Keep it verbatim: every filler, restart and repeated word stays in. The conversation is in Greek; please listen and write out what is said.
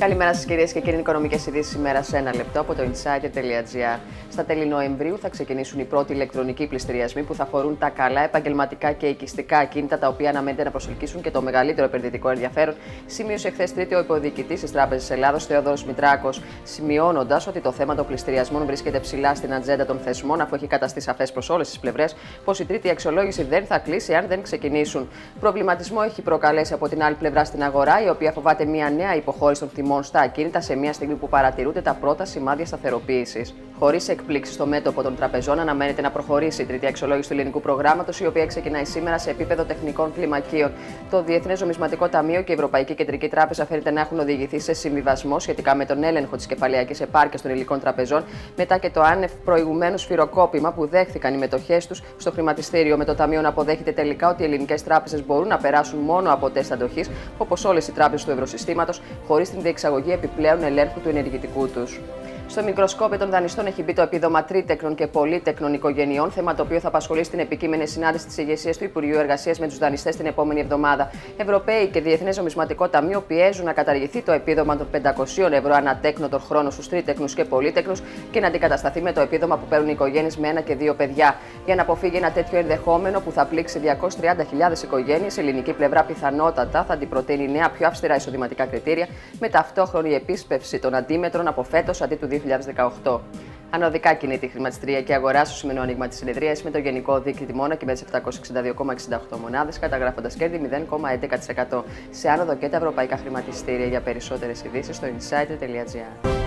Καλημέρα σας κυρίες και κύριοι, οικονομικές ειδήσεις ημέρα σε ένα λεπτό από το insider τελεία gr. Στα τέλη Νοεμβρίου θα ξεκινήσουν οι πρώτοι ηλεκτρονικοί πληστηριασμοί που θα αφορούν τα καλά επαγγελματικά και οικιστικά ακίνητα, τα οποία αναμένεται να προσελκύσουν και το μεγαλύτερο επενδυτικό ενδιαφέρον, σημείωσε χθες Τρίτη ο υποδιοικητής της Τράπεζας Ελλάδος, Θεόδωρος Μητράκος, σημειώνοντας ότι το θέμα των πληστηριασμών βρίσκεται ψηλά στην ατζέντα των θεσμών, αφού έχει καταστεί σαφές προς όλες τις πλευρές πως η τρίτη αξιολόγηση δεν θα κλείσει αν δεν ξεκινήσουν. Προβληματισμό έχει προκαλέσει από την άλλη πλευρά στην αγορά, η οποία φοβάται μια νέα υποχώρηση των τιμών στα ακίνητα σε μια στιγμή που παρατηρούνται τα πρώτα σημάδια σταθεροποίησης. Χωρίς εκπλήξεις στο μέτωπο των τραπεζών, αναμένεται να προχωρήσει η τρίτη αξιολόγηση του ελληνικού προγράμματος, η οποία ξεκινάει σήμερα σε επίπεδο τεχνικών κλιμακίων. Το Διεθνές Νομισματικό Ταμείο και η Ευρωπαϊκή Κεντρική Τράπεζα φαίνεται να έχουν οδηγηθεί σε συμβιβασμό σχετικά με τον έλεγχο της κεφαλαιακής επάρκειας των ελληνικών τραπεζών, μετά και το άνευ προηγουμένου σφυροκόπημα που δέχθηκαν οι μετοχές τους στο χρηματιστήριο, με το Ταμείο να αποδέχεται τελικά ότι οι ελληνικές τράπεζες μπορούν να περάσουν μόνο από τεστ αντοχής, όπως όλες οι τράπεζες του ευρωσυστήματος, χωρίς την διεξαγωγή επιπλέον ελέγχου του ενεργητικού τους. Στο μικροσκόπιο των δανειστών έχει μπει το επίδομα τρίτεκνων και πολύτεκνων οικογενειών, θέμα το οποίο θα απασχολεί στην επικείμενη συνάντηση της ηγεσίας του Υπουργείου Εργασίας με τους δανειστές την επόμενη εβδομάδα. Ευρωπαίοι και Διεθνές Νομισματικό Ταμείο πιέζουν να καταργηθεί το επίδομα των πεντακοσίων ευρώ ανά τέκνο τον χρόνο στους τρίτεκνους και πολύτεκνους και να αντικατασταθεί με το επίδομα που παίρνουν οι οικογένειες με ένα και δύο παιδιά. Για να αποφύγει ένα τέτοιο ενδεχόμενο που θα πλήξει διακόσιες τριάντα χιλιάδες οικογένειες, η ελληνική πλευρά πιθανότατα θα αντιπροτείνει νέα πιο αυστηρά εισοδηματικά κριτήρια, με ταυτόχρονη επίσπευση των αντίμετρων από φέτος αντί του δύο χιλιάδες δεκαοκτώ. Ανωδικά κινείται η χρηματιστηριακή αγορά στο σημερινό άνοιγμα της συνεδρίας, με το γενικό δείκτη τιμών ακυμαίνεται σε επτακόσιες εξήντα δύο κόμμα εξήντα οκτώ μονάδες, καταγράφοντας κέρδη μηδέν κόμμα έντεκα τοις εκατό. Σε άνοδο και τα ευρωπαϊκά χρηματιστήρια. Για περισσότερες ειδήσεις στο insider τελεία gr.